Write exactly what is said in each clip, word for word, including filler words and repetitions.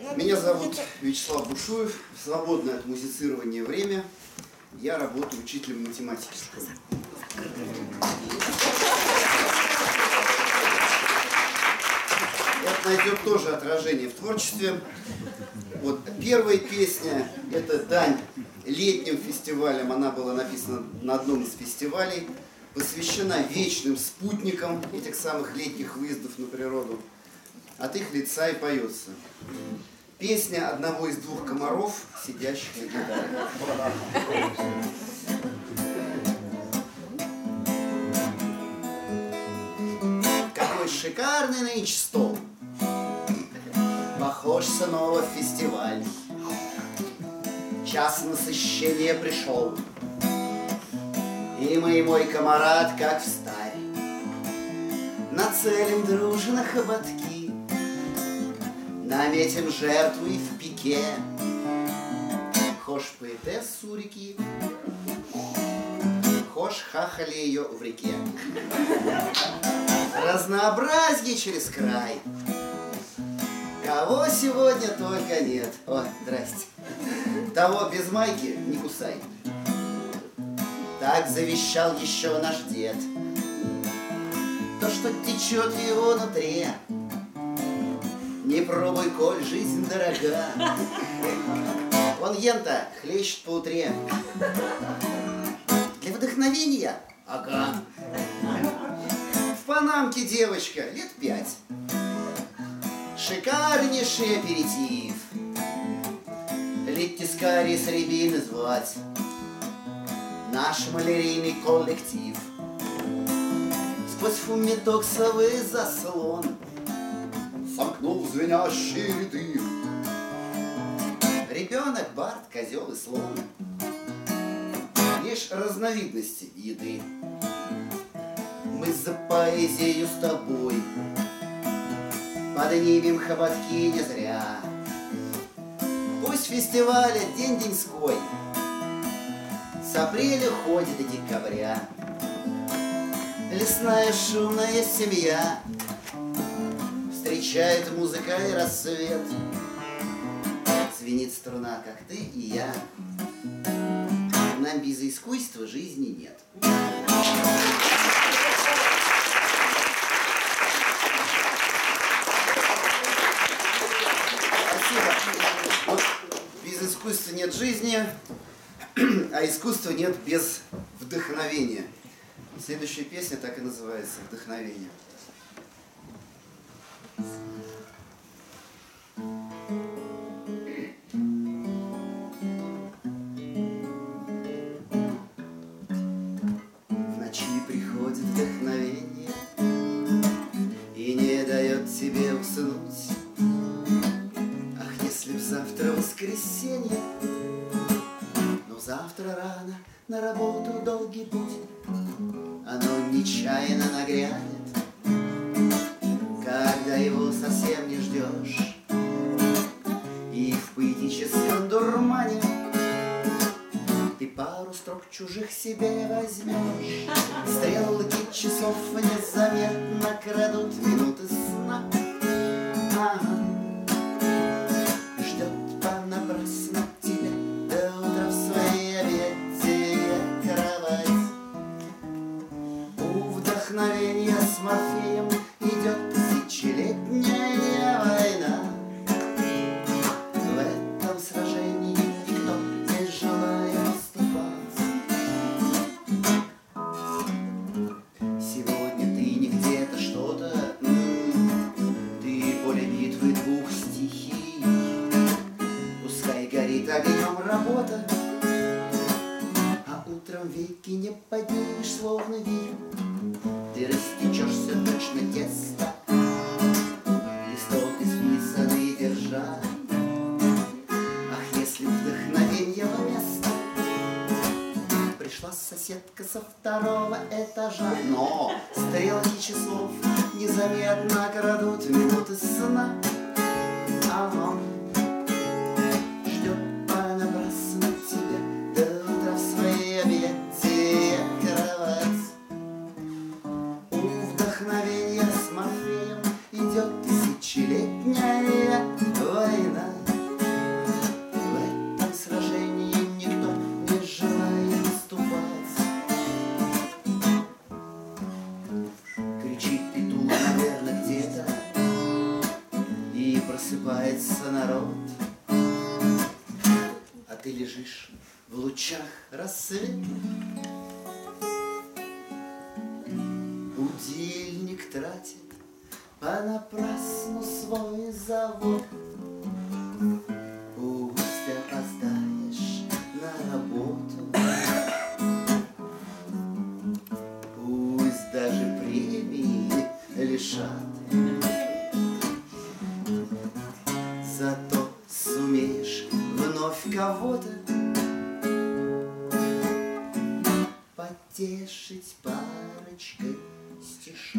Меня зовут Вячеслав Бушуев. В свободное от музицирования время я работаю учителем математики в школе. Это найдет тоже отражение в творчестве. Вот первая песня – это дань летним фестивалям. Она была написана на одном из фестивалей, посвящена вечным спутникам этих самых летних выездов на природу. От их лица и поется. Песня одного из двух комаров, сидящих на гитаре. Какой шикарный нынче стол! Похож снова фестиваль. Час насыщения пришел, и мы, и мой комарат, как встарь, нацелим дружно хоботки, наметим жертву и в пике. Хошь поэтессу реки, хошь хахали ее в реке. Разнообразие через край. Кого сегодня только нет. О, здрасте. Того без майки не кусай. Так завещал еще наш дед. То, что течет в его нутре, не пробуй, коль жизнь дорога. Вон ента хлещет по утре. Для вдохновения? Ага. В панамке девочка, лет пять. Шикарнейший аперитив. Леттискари с рябины звать. Наш малярийный коллектив. Сквозь фумитоксовый заслон сомкнул звенящие ряды. Ребенок, бард, козел и слон. Лишь разновидности еды. Мы за поэзию с тобой поднимем хоботки не зря. Пусть фестиваля день-деньской с апреля ходит до декабря. Лесная шумная семья встречает музыка и рассвет. Звенит струна, как ты и я. Нам без искусства жизни нет. Вот без искусства нет жизни, а искусства нет без вдохновения. Следующая песня так и называется «Вдохновение». В ночи приходит вдохновение и не дает тебе уснуть. Если б завтра воскресенье, но завтра рано на работу долгий путь, оно нечаянно нагрянет, когда его совсем не ждешь. И в поэтическом дурмане ты пару строк чужих себе возьмешь. Стрелки часов незаметно крадут минуты сна. Ага. Вдохновение с Морфеем идет тысячелетняя война. В этом сражении никто не желает уступать. Сегодня ты не где-то что-то, ты поле битвы двух стихий. Пускай горит огнем работа, а утром веки не поднимешь, словно вихрь. Ты растечешься точно тесто, листок исписанный держа. Ах, если вдохновенье место, пришла соседка со второго этажа. Но стрелки часов незаметно крадут минуты сна. Ага. Ждет понапрасну тебя до утра в своей объятия кровать. Вдохновение с Морфеем идет тысячелетняя война. просыпается народ, а ты лежишь в лучах рассвета. Будильник тратит понапрасну свой завод. Пусть опоздаешь на работу, пусть даже премии лишат, зато сумеешь вновь кого-то потешить парочкой стишат.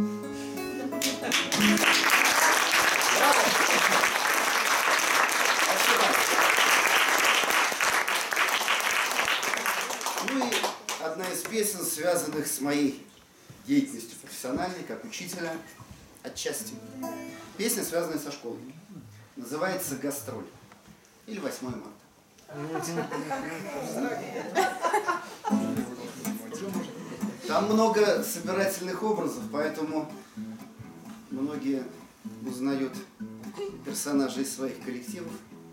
Ну и одна из песен, связанных с моей деятельностью профессиональной, как учителя, отчасти. Песня, связанная со школой. Называется «Гастроль» или восьмое марта. Там много собирательных образов, поэтому многие узнают персонажей из своих коллективов.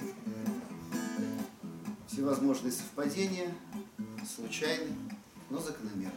Всевозможные совпадения, случайные, но закономерные.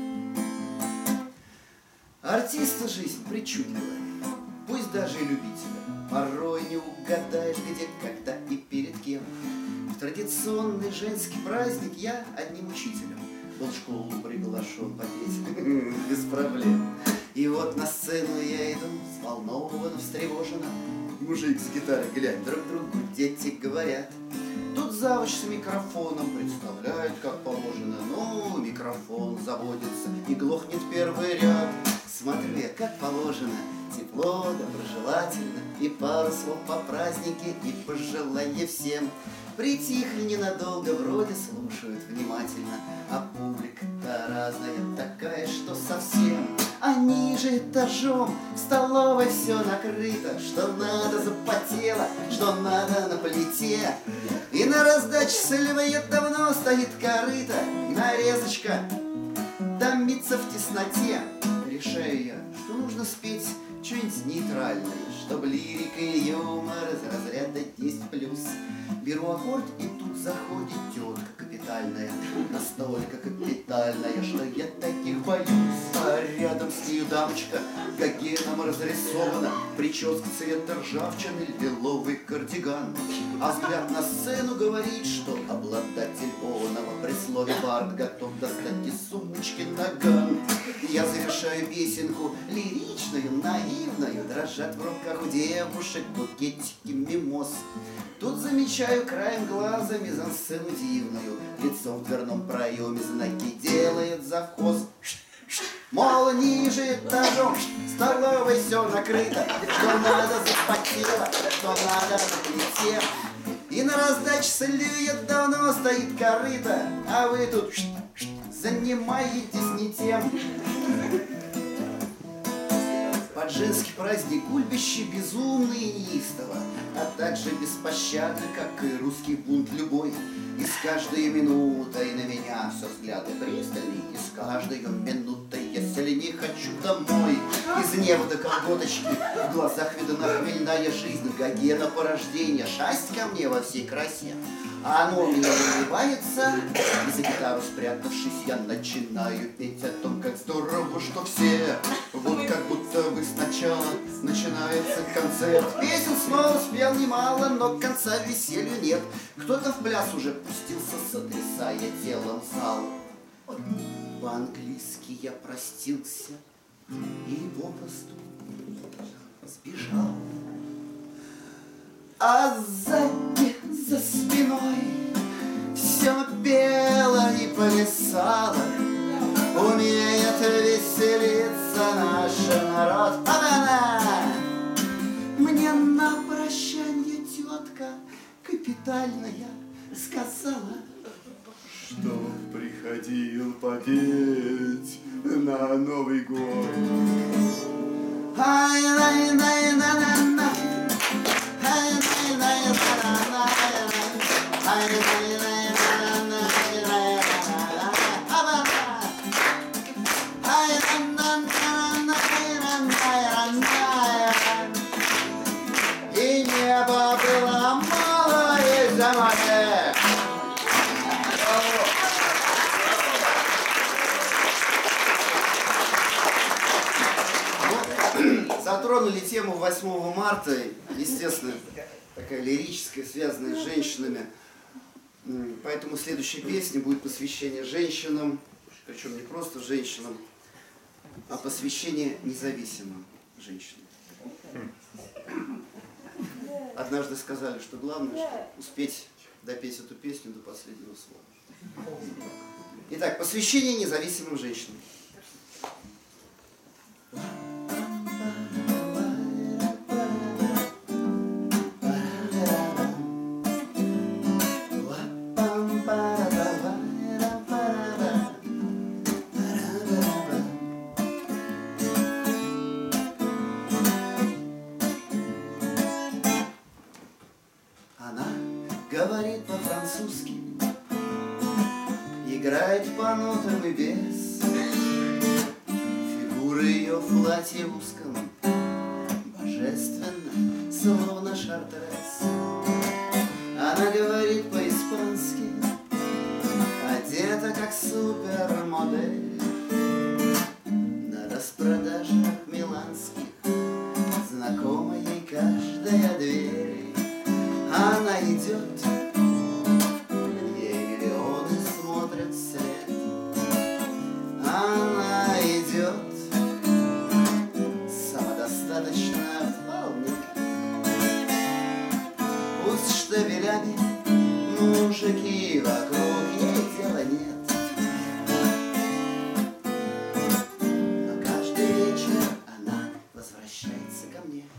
Артиста жизнь причудливая, пусть даже и любителя. Порой не угадаешь, где, когда и перед кем. В традиционный женский праздник я одним учителем был в школу приглашен попеть без проблем. И вот на сцену я иду, взволнован, встревожена. Мужик с гитарой, глянь, друг другу дети говорят. Тут завуч с микрофоном представляет, как положено. Ну, микрофон заводится и глохнет первый ряд. Смотрю я, как положено, тепло, доброжелательно, и пару слов по празднике, и пожелания всем. Притихли ненадолго, вроде слушают внимательно, а публика-то разная, такая, что совсем. А ниже этажом в столовой все накрыто, что надо запотело, что надо на плите. И на раздаче сливая давно стоит корыто, нарезочка томится в тесноте. Решаю я, что нужно спеть что-нибудь нейтральное, чтоб лирика и юмор из разряда десять плюс. Беру аккорд, и тут заходит тетка капитальная, настолько капитальная, что я таких боюсь. А рядом с нею дамочка гогеном разрисована, прическа цвета ржавчины, лиловый кардиган. А взгляд на сцену говорит, что обладатель оного при слове «бард» готов достать из сумочки наган. Я завершаю песенку лиричную, наивную, дрожат в руках у девушек букетики мимоз. Тут замечаю краем глаза мизансцену дивную, лицом в дверном проеме знаки делает завхоз. Мол, ниже этажом в столовой все накрыто, что надо запотело, что надо на плите. И на раздаче сливет давно стоит корыто, а вы тут занимаетесь не тем. Под женский праздник гульбище безумно и неистово, а также беспощадно, как и русский бунт любой. И с каждой минутой на меня все взгляды пристальные, и с каждой минутой я сильнее хочу домой. Из неба до колготочки в глазах видна хмельная жизнь, гогена порождения, шасть ко мне во всей красе. А оно у меня выбивается, и за гитару спрятавшись, я начинаю петь о том, как здорово, что все вот как будто бы сначала начинается концерт. Песен снова спел немало, но конца веселью нет. Кто-то в пляс уже пустился, сотрясая телом зал. По-английски я простился и попросту сбежал. А сзади, за спиной все пело и плясало. Умеет веселиться наш народ. А-на-на! Мне на прощанье тетка капитальная сказала, что приходил попеть на Новый год. Ай-най-най-на-на-на, ай-най-най-на-на-на, ай-най-най-на-на-на. И хлеба было мало и за море. Затронули тему восьмого марта, естественно, такая лирическая, связанная с женщинами. Поэтому следующая песня будет посвящение женщинам, причем не просто женщинам, а посвящение независимым женщинам. Однажды сказали, что главное, что успеть допеть эту песню до последнего слова. Итак, посвящение независимым женщинам. Говорит по-французски, играет по нотам и без. Фигура ее в платье узком божественно, словно шартрес. Она говорит по-испански, одета как супермодель. На распродажах миланских знакома ей каждая дверь. Она идет, ей миллионы смотрят вслед. Она идет, самодостаточно вполне. Пусть штабелями мужики вокруг, ей дела нет. Но каждый вечер она возвращается ко мне.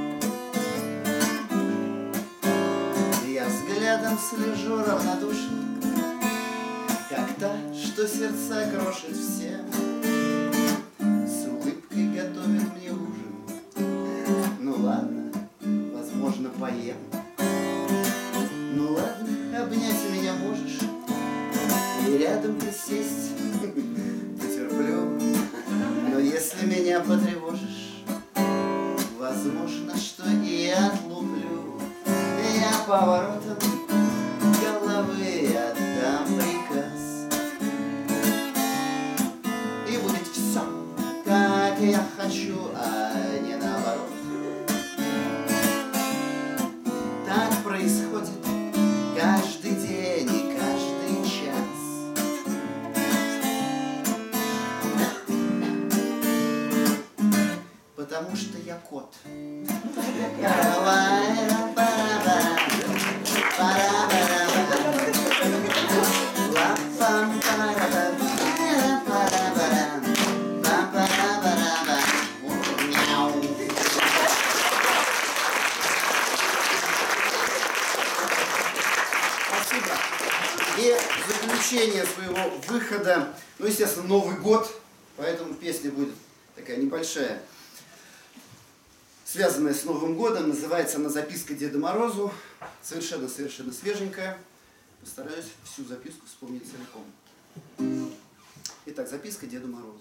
Взглядом слежу равнодушно, как та, что сердца крошит всем. С улыбкой готовит мне ужин. Ну ладно, возможно, поем. Ну ладно, обнять меня можешь и рядом присесть. Потерплю, но если меня потревожишь, возможно, что и я отлуплю. Я поворотом головы отдам приказ, и будет все, как я хочу, а не наоборот. Так происходит каждый день и каждый час. Потому что я кот. И в заключение своего выхода, ну, естественно, Новый год, поэтому песня будет такая небольшая, связанная с Новым годом. Называется она «Записка Деду Морозу». Совершенно-совершенно свеженькая. Постараюсь всю записку вспомнить целиком. Итак, записка Деду Морозу.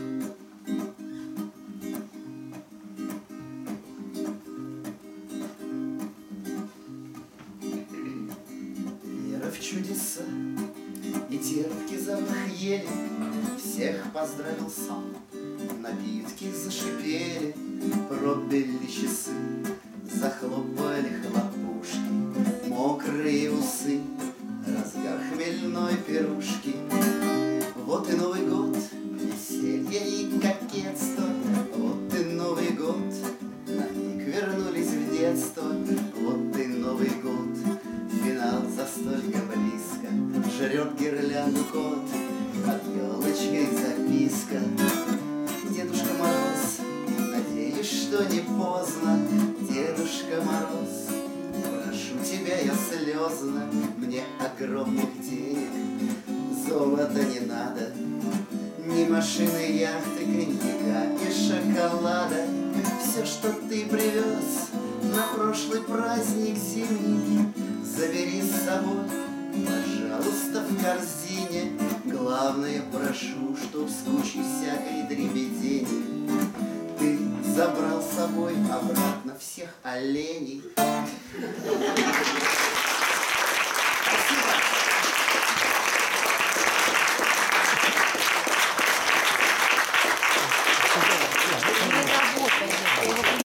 Вера в чудеса и терпкий запах ели всех поздравил сам. Напитки зашипели, пробили часы, захлопали хлопушки, мокрые усы, разгар хмельной пирушки. Вот и Новый год, веселье и кокетство. Вот и Новый год, на миг вернулись в детство. Вот и Новый год, финал застолья близко. Жрет гирлянду кот, под елочкой записка. Дедушка Мороз, надеюсь, что не поздно. Дедушка Мороз, прошу тебя я слезно. Мне огромных денег, золота не надо, ни машины, яхты, коньяка и шоколада. Все, что ты привез на прошлый праздник зимний, забери с собой, пожалуйста, в корзине. Главное, прошу, чтоб с кучей всякой дребедени ты забрал с собой обратно всех оленей.